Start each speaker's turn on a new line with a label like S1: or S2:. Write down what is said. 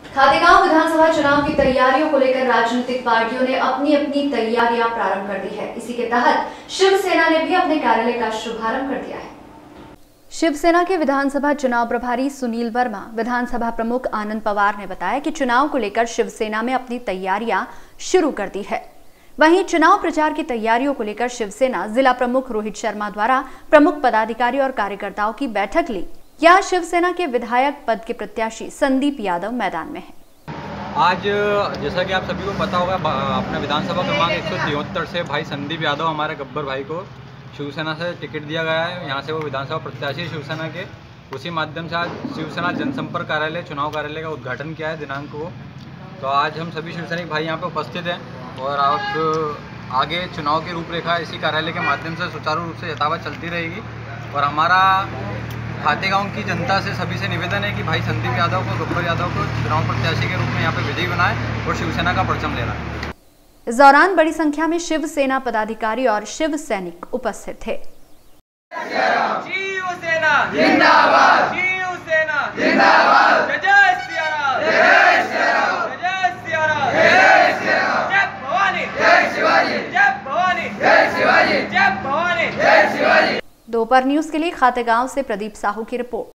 S1: खातेगांव विधानसभा चुनाव की तैयारियों को लेकर राजनीतिक पार्टियों ने अपनी अपनी तैयारियां प्रारंभ कर दी है। इसी के तहत शिवसेना ने भी अपने कार्यालय का शुभारंभ कर दिया है। शिवसेना के विधानसभा चुनाव प्रभारी सुनील वर्मा, विधानसभा प्रमुख आनंद पवार ने बताया कि चुनाव को लेकर शिवसेना में अपनी तैयारियां शुरू कर दी है। वहीं चुनाव प्रचार की तैयारियों को लेकर शिवसेना जिला प्रमुख रोहित शर्मा द्वारा प्रमुख पदाधिकारी और कार्यकर्ताओं की बैठक ली। यहाँ शिवसेना के विधायक पद के प्रत्याशी संदीप यादव मैदान में है।
S2: आज जैसा कि आप सभी को पता होगा, अपने विधानसभा क्रमांक 173 से भाई संदीप यादव, हमारे गब्बर भाई को शिवसेना से टिकट दिया गया है। यहाँ से वो विधानसभा प्रत्याशी शिवसेना के, उसी माध्यम से आज शिवसेना जनसंपर्क कार्यालय, चुनाव कार्यालय का उद्घाटन किया है दिनांक को। तो आज हम सभी शिवसैनिक भाई यहाँ पे उपस्थित हैं और अब आगे चुनाव की रूपरेखा इसी कार्यालय के माध्यम से सुचारू रूप से यथावत चलती रहेगी। और हमारा खातेगांव की जनता से सभी से निवेदन है कि भाई संदीप यादव को, गब्बर यादव को चुनाव प्रत्याशी के रूप में यहाँ पे विजयी बनाए और शिवसेना का परचम लेना।
S1: इस दौरान बड़ी संख्या में शिवसेना पदाधिकारी और शिव सैनिक उपस्थित थे।
S3: शिवसेना जिंदाबाद, शिवसेना जिंदाबाद, जय श्री राम, जय श्री राम, जय श्री राम, जय श्री राम, जय भवानी, जय शिवाजी, जय भवानी, जय शिवाजी, जय भवानी, जय शिवाजी।
S1: दोपहर न्यूज के लिए खातेगांव से प्रदीप साहू की रिपोर्ट।